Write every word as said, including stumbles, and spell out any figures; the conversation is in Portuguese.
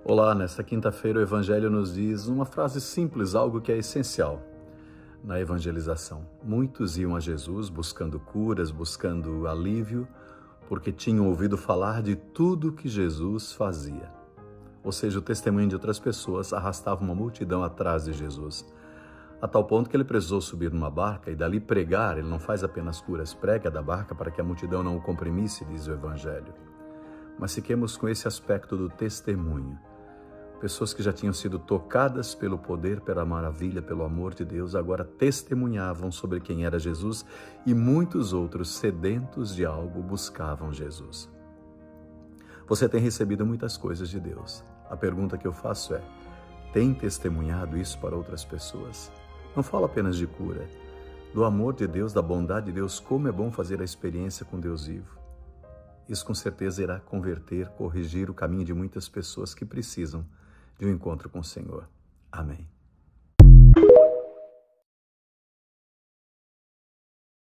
Olá, nesta quinta-feira o Evangelho nos diz uma frase simples, algo que é essencial na evangelização. Muitos iam a Jesus buscando curas, buscando alívio, porque tinham ouvido falar de tudo que Jesus fazia. Ou seja, o testemunho de outras pessoas arrastava uma multidão atrás de Jesus, a tal ponto que ele precisou subir numa barca e dali pregar. Ele não faz apenas curas, prega da barca para que a multidão não o comprimisse, diz o Evangelho. Mas fiquemos com esse aspecto do testemunho. Pessoas que já tinham sido tocadas pelo poder, pela maravilha, pelo amor de Deus, agora testemunhavam sobre quem era Jesus, e muitos outros, sedentos de algo, buscavam Jesus. Você tem recebido muitas coisas de Deus. A pergunta que eu faço é: tem testemunhado isso para outras pessoas? Não falo apenas de cura, do amor de Deus, da bondade de Deus, como é bom fazer a experiência com Deus vivo. Isso com certeza irá converter, corrigir o caminho de muitas pessoas que precisam de um encontro com o Senhor. Amém.